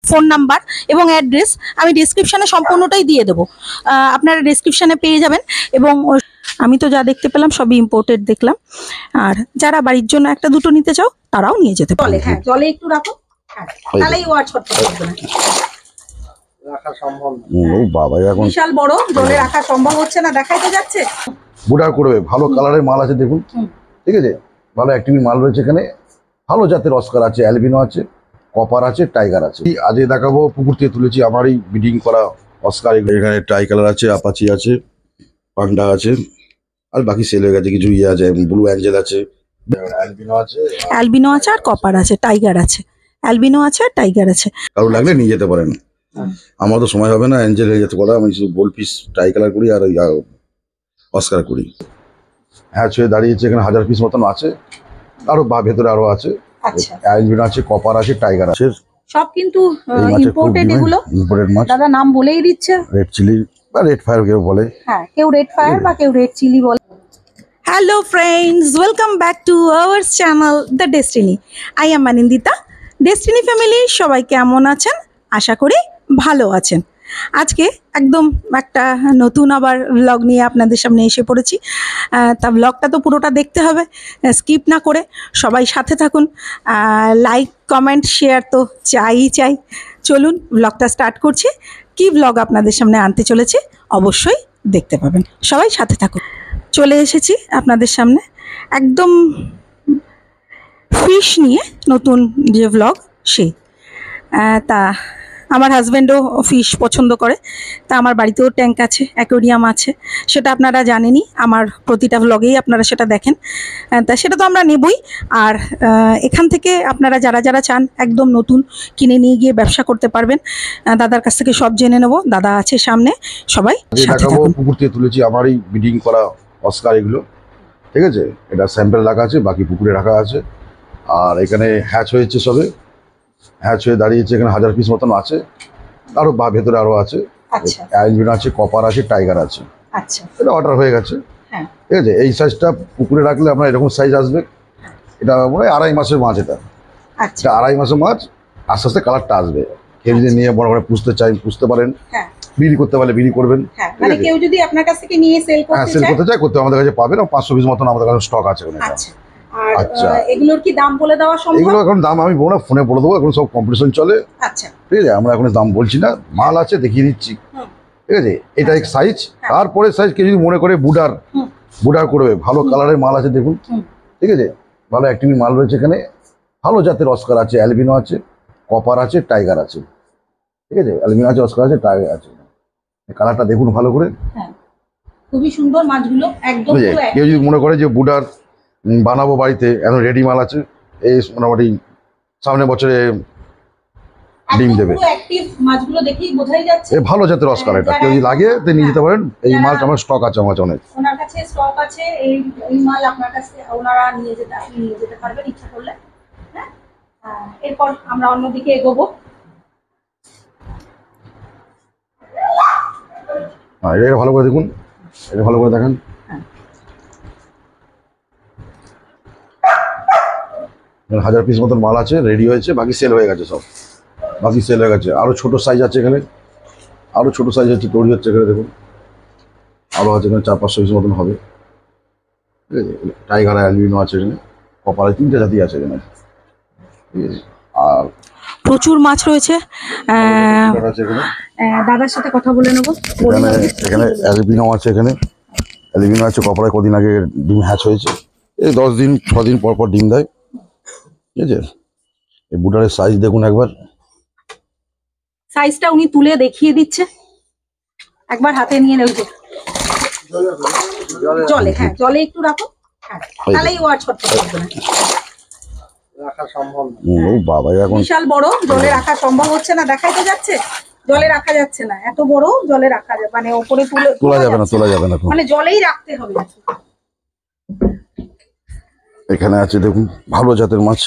Phone number এবং address আমি ডেসক্রিপশনে সম্পূর্ণটাই দিয়ে দেবো, আপনারা ডেসক্রিপশনে পেয়ে যাবেন। এবং আমি তো যা দেখতে পেলাম সবই ইম্পোর্টেড দেখলাম, আর যারা বাড়ির জন্য একটা দুটো নিতে চাও তারাও নিয়ে যেতে পারে। হ্যাঁ, জলে একটু রাখো, তাহলেই ওয়াট ছটফট করবে না, রাখা সম্ভব না। ও বাবা, এখন বিশাল বড়, জলে রাখা সম্ভব হচ্ছে না, দেখাই তো যাচ্ছে। বুডার করবে, ভালো কালারের মাল আছে দেখুন, ঠিক আছে, ভালো অ্যাক্টিভ মাল রয়েছে এখানে, ভালো জাতের অস্কার আছে, অ্যালবিনো আছে, কপার আছে, টাইগার আছে। আজকে দেখাবো পুকুর থেকে তুলেছি আমারই ব্রিডিং করা অস্কার। এখানে টাই কালার আছে, আপাচি আছে, পান্ডা আছে, আর বাকি সেল হয়ে গেছে কিছু। ইয়ে আছে, ব্লু অ্যাঞ্জেল আছে, অ্যালবিনো আছে আর কপার আছে, টাইগার আছে, অ্যালবিনো আছে আর টাইগার আছে। কারো লাগলে নিয়ে যেতে পারেন। আমার তো সময় হবে না অ্যাঞ্জেল হয়ে যেতে পারে, আমি শুধু গোল্ড পিস টাই কালার করি আর অস্কার করি। হ্যাঁ, ছুঁয়ে দাঁড়িয়েছে এখানে 1000 পিস মতন আছে, আরো ভেতরে আরো আছে, অ্যালবিনো আছে, কপার আছে, টাইগার আছে, সব কিন্তু ইম্পোর্টেড। এগুলো ইম্পোর্টেড মাছ, দাদা নাম বলেই দিচ্ছে, রেড চিলি বা রেড ফায়ার কেউ বলে। হ্যাঁ, কেউ রেড ফায়ার বা কেউ রেড চিলি বলে। Hello friends, welcome back to our channel the destiny. I am Manindita. Destiny family সবাই কেমন আছেন? আশা করি ভালো আছেন। আজকে একদম একটা নতুন আবার ব্লগ নিয়ে আপনাদের সামনে এসে পড়েছি। তা ব্লগটা তো পুরোটা দেখতে হবে, স্কিপ না করে সবাই সাথে থাকুন। লাইক কমেন্ট শেয়ার তো চাই। চলুন ব্লগটা স্টার্ট করছি। কি ব্লগ আপনাদের সামনে আনতে চলেছে অবশ্যই দেখতে পাবেন, সবাই সাথে থাকুন। চলে এসেছি আপনাদের সামনে একদম ফিশ নিয়ে, নতুন যে ব্লগ সেই। তা আমার হাজব্যান্ডও ফিশ পছন্দ করে, তা আমার বাড়িতেও ট্যাঙ্ক আছে, অ্যাকোয়ারিয়াম আছে, সেটা আপনারা জানেনই, আমার প্রতিটা ব্লগেই আপনারা সেটা দেখেন। তা সেটা তো আমরা নেবই। আর এখান থেকে আপনারা যারা চান একদম নতুন কিনে নিয়ে গিয়ে ব্যবসা করতে পারবেন। দাদার কাছ থেকে সব জেনে নেব, দাদা আছে সামনে, সবাই সাথে থাকুন। পুকুর থেকে তুলেছি আমারই ব্রিডিং করা অস্কার এগুলো, ঠিক আছে, এটা স্যাম্পল রাখা আছে, বাকি পুকুরে রাখা আছে। আর এখানে হ্যাচ হয়েছে, সবে হ্যাচ হয়ে দাঁড়িয়েছে এখানে 1000 পিস মতন আছে, আরো ভেতরে আরো আছে, অ্যালবিনো আছে, কপার আছে, টাইগার আছে। আচ্ছা, এটা অর্ডার হয়ে গেছে, ঠিক আছে। এই সাইজটা পুকুরে রাখলে আপনার এরকম সাইজ আসবে। এটা মনে হয় 2.5 মাসের মাছ, এটা 2.5 মাসের মাছ, আস্তে আস্তে কালারটা আসবে। কেউ যদি নিয়ে বড় করে পুষতে চাই পুষতে পারেন, বিক্রি করতে পারলে বিক্রি করবেন। মানে কেউ যদি আপনার কাছ থেকে নিয়ে সেল করতে চায় করতে আমাদের কাছে পাবেন। 500 পিস মতন আমাদের কাছে স্টক আছে। আচ্ছা, এগুলোর কি দাম বলে দেওয়া সম্ভব? এগুলো এখন দাম আমি বলবো না, ফোনে বলে দেবো, এখন সব কম্পিটিশন চলে। আচ্ছা, ঠিক আছে, আমরা এখন দাম বলছি না, মাল আছে দেখিয়ে দিচ্ছি, ঠিক আছে। এটা এক সাইজ, তারপরে সাইজ কেউ যদি মনে করে বুডার করবে, ভালো কালারের মাল আছে দেখুন, ঠিক আছে, ভালো অ্যাক্টিভ মাল রয়েছে এখানে, ভালো জাতের অস্কার আছে, অ্যালবিনো আছে, কপার আছে, টাইগার আছে, ঠিক আছে, অ্যালবিনো আছে, অস্কার আছে, টাইগার আছে। কালারটা দেখুন ভালো করে, খুবই সুন্দর মাছগুলো একদম। কেউ যদি মনে করে যে বুডার বানাবো বাড়িতে, এখন রেডি মাল আছে, এই মোটামুটি সামনে বছরে ডিম দেবে। মাছগুলো দেখেই বোঝাই যাচ্ছে ভালো জাতের অস্কার। এটা কেউ যদি লাগে তো নিয়ে যেতে পারেন। এই মালটা আমার স্টক আছে, আমার অনেক, ওনার কাছে স্টক আছে। এই মাল আপনার কাছে ওনারা নিয়ে যেতে পারবেন ইচ্ছা করলে। হ্যাঁ, এরপর আমরা অন্যদিকে এগোবো। এটা ভালো করে দেখুন, এটা ভালো করে দেখেন। 1000 পিস মতন মাল আছে, রেডি হয়েছে, বাকি সেল হয়ে গেছে, সব বাকি সেল হয়ে গেছে। আরো ছোট সাইজ আছে এখানে, আরো ছোট সাইজ হচ্ছে, তৈরি হচ্ছে এখানে দেখুন, আরো আছে এখানে 400-500 পিস মতন হবে, ঠিক আছে। টাইগার অ্যালবিনো আছে এখানে, কপারে 3টে জাতি আছে এখানে, ঠিক আছে। আর প্রচুর মাছ রয়েছে। দাদার সাথে কথা বলে নেবো। এখানে অ্যালবিনো আছে, এখানে অ্যালবিনো আছে, কপারে কদিন আগে ডিম হ্যাচ হয়েছে, এই 10 দিন 6 দিন পর পর ডিম দেয়, ঠিক আছে। এই বুটারের সাইজ দেখুন একবার, সাইজটা উনি তুলে দেখিয়ে দিচ্ছে, একবার হাতে নিয়ে নেব। জলে, হ্যাঁ, জলে একটু রাখো, তাহলেই ওয়াট ছটফট করবে না, রাখা সম্ভব না। ও বাবা, এখন বিশাল বড়, জলে রাখা সম্ভব হচ্ছে না, দেখাই তো যাচ্ছে, জলে রাখা যাচ্ছে না, এত বড় জলে রাখা যাবে মানে উপরে তোলা যাবে না, মানে জলেই রাখতে হবে। এখানে আছে দেখুন ভালো জাতের মাছ,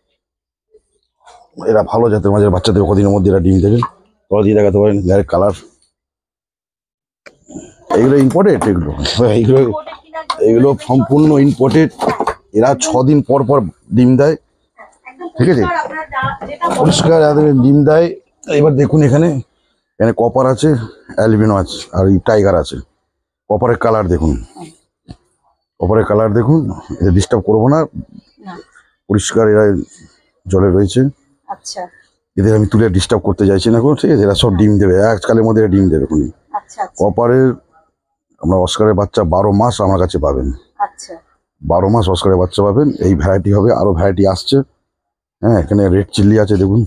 এরা ভালো জাতের মাছের বাচ্চাদের কদিনের মধ্যে এরা ডিম দেবেন, তোরা দিয়ে দেখাতে পারেন। কালার এগুলো ইম্পোর্টেড, এগুলো সম্পূর্ণ ইম্পোর্টেড। এরা 6 দিন পর পর ডিম দেয়, ঠিক আছে, পরিষ্কার ডিম দেয়, এবার দেখুন এখানে এখানে কপার আছে, অ্যালবিনো আছে, আর এই টাইগার আছে। কপারের কালার দেখুন, কপারের কালার দেখুন, এদের ডিস্টার্ব করবো না, পরিষ্কার এরা জলে রয়েছে। আচ্ছা, এদের আমি তুলে ডিস্টার্ব করতে চাইছি না, ঠিক আছে? এরা সব ডিম দেবে, আজকালের মধ্যে এরা ডিম দেবে। আচ্ছা, কপারের আমরা অস্কারের বাচ্চা 12 মাস আমার কাছে পাবেন। আচ্ছা, 12 মাস অস্কারের বাচ্চা পাবেন। এই ভ্যারাইটি হবে, আরো ভ্যারাইটি আসছে। হ্যাঁ, এখানে রেড চিল্লি আছে দেখুন,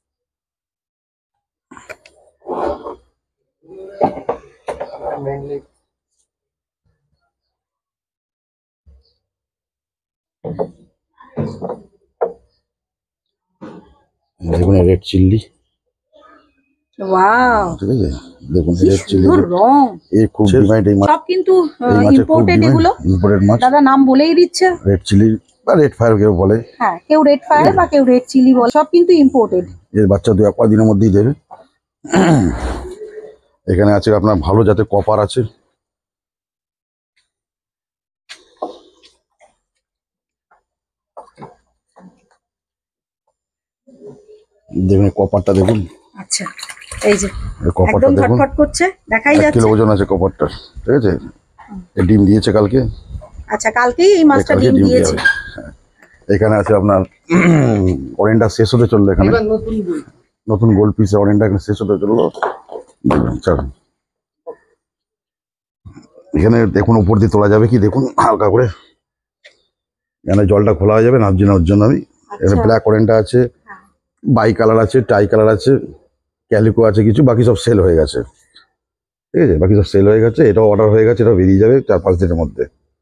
দেখুন রেড চিল্লি, ওয়াও, ঠিক আছে? দেখুন কি রেড চিল্লি, সুন্দর রং। এই খুব ডিমান্ড। এই মাছ সব কিন্তু এই মাছের খুব ইম্পোর্টেড, ডিমান্ড, এগুলো ইম্পোর্টেড মাছ। দাদা নাম বলেই দিচ্ছে, রেড চিলি বা রেড ফায়ার কেউ বলে। হ্যাঁ, কেউ রেড ফায়ার বা কেউ রেড চিলি বলে, সব কিন্তু ইম্পোর্টেড। এর বাচ্চা 2-1 দিনের মধ্যেই দেবে। এখানে আছে আপনার ভালো জাতের কপার আছে, দেখুন কপারটা দেখুন। আচ্ছা, এই যে কপারটা একদম দেখুন, ছটফট করছে, দেখাই 1 যাচ্ছে। কিলো ওজন আছে কপারটা, ঠিক আছে? এ ডিম দিয়েছে কালকে। আচ্ছা, কালকেই এই মাছটা ডিম দিয়েছে। এখানে আছে আপনার অরেন্ডা শেষ হতে চললো, এখানে নতুন গোল্ড পিস অরেন্ডা এখানে শেষ হতে চললো। এখানে দেখুন উপর দিয়ে তোলা যাবে কি, দেখুন হালকা করে এখানে জলটা খোলা হয়ে যাবে নাবজি নেওয়ার জন্য। আমি এখানে ব্ল্যাক অরেন্ডা আছে, বাই কালার আছে, টাই কালার আছে, ক্যালিকো আছে কিছু, বাকি সব সেল হয়ে গেছে, ঠিক আছে? বাকি সব সেল হয়ে গেছে, এটাও অর্ডার হয়ে গেছে, এটাও বেরিয়ে যাবে 4-5 দিনের মধ্যে।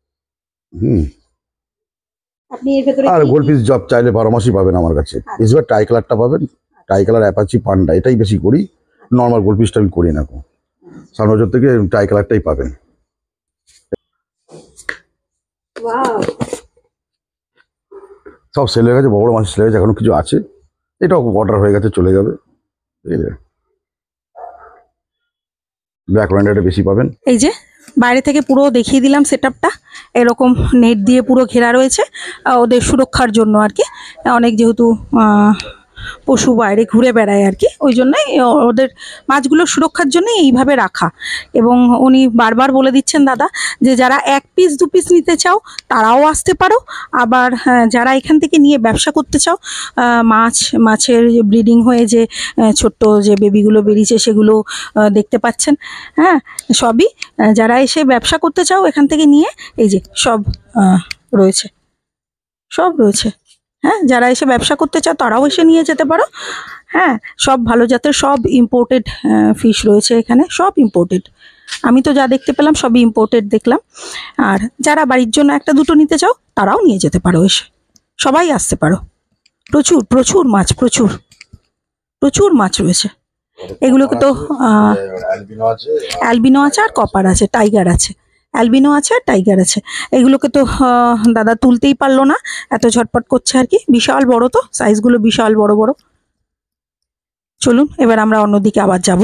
আর গোল্ড পিস জব চাইলে 12 মাসই পাবেন আমার কাছে। বেশিরভাগ টাই কালারটা পাবেন, টাই কালার, অ্যাপাচি, পান্ডা, এটাই বেশি করি। নর্মাল গোল্ড পিসটা আমি করি না, সানবাজার থেকে টাই কালারটাই পাবেন। সব সেল হয়ে গেছে, বড় মাছ সেল হয়ে গেছে, এখনো কিছু আছে, এটাও অর্ডার হয়ে গেছে, চলে যাবে, ঠিক আছে? ব্ল্যাক অরেন্ডাটা বেশি পাবেন। এই যে বাইরে থেকে পুরো দেখিয়ে দিলাম সেটআপটা, এরকম নেট দিয়ে পুরো ঘেরা রয়েছে ওদের সুরক্ষার জন্য আর কি। অনেক যেহেতু পশু বাইরে ঘুরে বেড়ায় আর কি, ওই জন্যই ওদের মাছগুলোর সুরক্ষার জন্য এইভাবে রাখা। এবং উনি বারবার বলে দিচ্ছেন দাদা যে যারা 1 পিস 2 পিস নিতে চাও তারাও আসতে পারো, আবার যারা এখান থেকে নিয়ে ব্যবসা করতে চাও, মাছের ব্রিডিং হয়ে যে ছোট্ট যে বেবিগুলো বেরিয়েছে সেগুলো দেখতে পাচ্ছেন, হ্যাঁ, সবই যারা এসে ব্যবসা করতে চাও এখান থেকে নিয়ে, এই যে সব রয়েছে, সব রয়েছে। হ্যাঁ, যারা এসে ব্যবসা করতে চাও তারাও এসে নিয়ে যেতে পারো। হ্যাঁ, সব ভালো জাতের, সব ইম্পোর্টেড ফিশ রয়েছে এখানে, সব ইম্পোর্টেড। আমি তো যা দেখতে পেলাম সবই ইম্পোর্টেড দেখলাম। আর যারা বাড়ির জন্য 1-2 নিতে চাও তারাও নিয়ে যেতে পারো, এসে সবাই আসতে পারো। প্রচুর প্রচুর মাছ, প্রচুর প্রচুর মাছ রয়েছে। এগুলোকে তো অ্যালবিনো আছে, আর কপার আছে, টাইগার আছে, অ্যালবিনো আছে আর টাইগার আছে। এগুলোকে তো দাদা তুলতেই পারলো না, এত ঝটপট করছে আর কি। বিশাল বড়, তো সাইজগুলো বিশাল বড় বড়। চলুন এবার আমরা অন্যদিকে আবার যাব।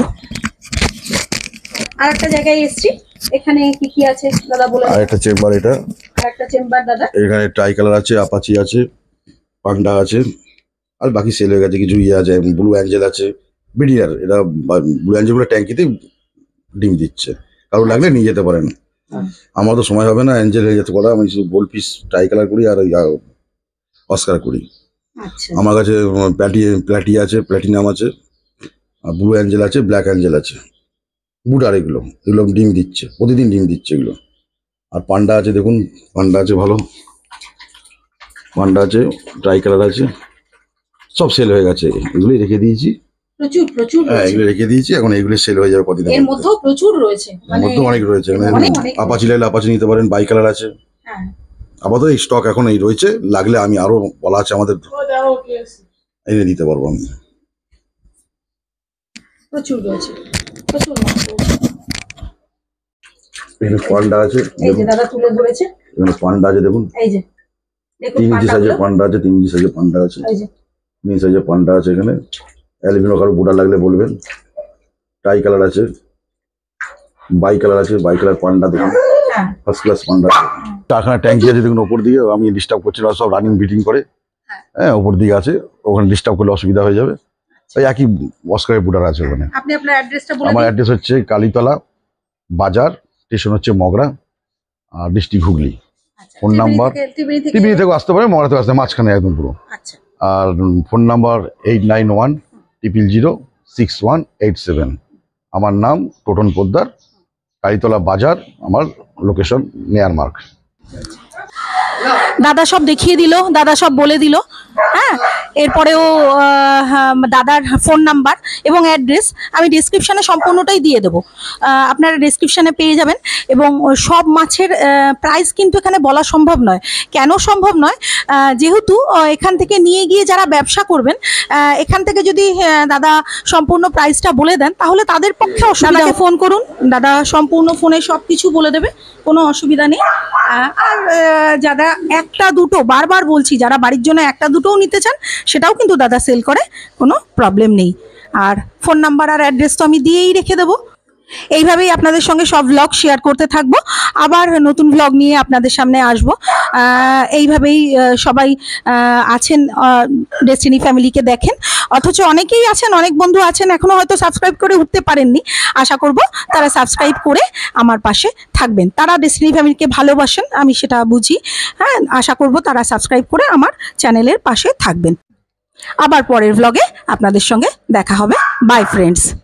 আর একটা জায়গায় এসেছি, এখানে কি কি আছে দাদা বলে। আর একটা চেম্বার, এটা আর একটা চেম্বার দাদা। এখানে টাই কালার আছে, আপাচি আছে, পান্ডা আছে, আর বাকি সেল হয়ে গেছে কিছু। ইয়ে আছে, ব্লু অ্যাঞ্জেল আছে, বিডিআর। এটা ব্লু অ্যাঞ্জেলগুলো ট্যাঙ্কিতে ডিম দিচ্ছে, কারো লাগলে নিয়ে যেতে পারেন। আমার তো সময় হবে না অ্যাঞ্জেল হয়ে যেতে পারে, আমি শুধু গোল্ড পিস টাই কালার করি আর অস্কার করি। আমার কাছে প্ল্যাটি আছে, প্ল্যাটিনাম আছে, আর ব্লু অ্যাঞ্জেল আছে, ব্ল্যাক অ্যাঞ্জেল আছে, বুটার। এগুলো ডিম দিচ্ছে, প্রতিদিন ডিম দিচ্ছে এগুলো। আর পান্ডা আছে, দেখুন পান্ডা আছে, ভালো পান্ডা আছে, ট্রাই কালার আছে, সব সেল হয়ে গেছে। এগুলোই রেখে দিয়েছি, প্রচুর প্রচুর। হ্যাঁ, এগুলো রেখে দিয়েছি, এখন এগুলো সেল হয়ে যাবে কদিন। এর মধ্যেও প্রচুর রয়েছে, এর মধ্যেও অনেক রয়েছে। আপাচি লাগলে আপাচি নিতে পারেন, বাই কালার আছে। আপাতত এই স্টক এখন এই রয়েছে, লাগলে আমি আরো বলা আছে আমাদের, এনে দিতে পারবো আমি। প্রচুর রয়েছে, প্রচুর। এখানে পান্ডা আছে, এই যে দাদা তুলে ধরেছে, এখানে পান্ডা আছে দেখুন, এই যে দেখুন 3 ইঞ্চি সাইজের পান্ডা আছে, 3 ইঞ্চি সাইজের পান্ডা আছে, এই যে 3 ইঞ্চি সাইজের পান্ডা আছে। এখানে অ্যালবিনো কালার বুটার লাগলে বলবেন। টাই কালার আছে, বাই কালার আছে, বাই কালার পান্ডা দেখুন, ফার্স্ট ক্লাস পান্ডা। টাকা ট্যাঙ্কি আছে দেখুন ওপর দিকে, আমি ডিস্টার্ব করছি না, সব রানিং বিটিং করে। হ্যাঁ, ওপর দিকে আছে, ওখানে ডিস্টার্ব করলে অসুবিধা হয়ে যাবে। ওই একই অস্কারের বুডার আছে ওখানে। আপনি আপনার অ্যাড্রেসটা বলে দিন। আমার অ্যাড্রেস হচ্ছে কালীতলা বাজার, স্টেশন হচ্ছে Mogra, district Hooghly. Phone number Tribeni থেকে আসতে পারে, মগরা থেকে আসতে মাঝখানে একদম পুরো। আচ্ছা। আর ফোন নাম্বার 8910006187। আমার নাম টোটন পোদ্দার, কালীতলা বাজার আমার লোকেশন নিয়ার মার্ক। দাদা সব দেখিয়ে দিল, দাদা সব বলে দিল। হ্যাঁ, এরপরেও দাদার ফোন নাম্বার এবং অ্যাড্রেস আমি ডিসক্রিপশানে সম্পূর্ণটাই দিয়ে দেবো, আপনারা ডিসক্রিপশানে পেয়ে যাবেন। এবং সব মাছের প্রাইস কিন্তু এখানে বলা সম্ভব নয়। কেন সম্ভব নয়? যেহেতু এখান থেকে নিয়ে গিয়ে যারা ব্যবসা করবেন, এখান থেকে যদি দাদা সম্পূর্ণ প্রাইসটা বলে দেন তাহলে তাদের পক্ষে দাদাকে ফোন করুন, দাদা সম্পূর্ণ ফোনে সব কিছু বলে দেবে, কোনো অসুবিধা নেই। আর যারা একটা দুটো, বারবার বলছি, যারা বাড়ির জন্য একটা দুটোও নিতে চান সেটাও কিন্তু দাদা সেল করে, কোনো প্রবলেম নেই। আর ফোন নাম্বার আর অ্যাড্রেস তো আমি দিয়েই রেখে দেবো। এইভাবেই আপনাদের সঙ্গে সব ভ্লগ শেয়ার করতে থাকবো, আবার নতুন ভ্লগ নিয়ে আপনাদের সামনে আসবো। এইভাবেই সবাই আছেন, ডেস্টিনি ফ্যামিলিকে দেখেন, অথচ অনেকেই আছেন, অনেক বন্ধু আছেন এখনো হয়তো সাবস্ক্রাইব করে উঠতে পারেননি। আশা করব তারা সাবস্ক্রাইব করে আমার পাশে থাকবেন। তারা ডেস্টিনি ফ্যামিলিকে ভালোবাসেন, আমি সেটা বুঝি। হ্যাঁ, আশা করব তারা সাবস্ক্রাইব করে আমার চ্যানেলের পাশে থাকবেন। আবার পরের ভ্লগে আপনাদের সঙ্গে দেখা হবে। Bye friends.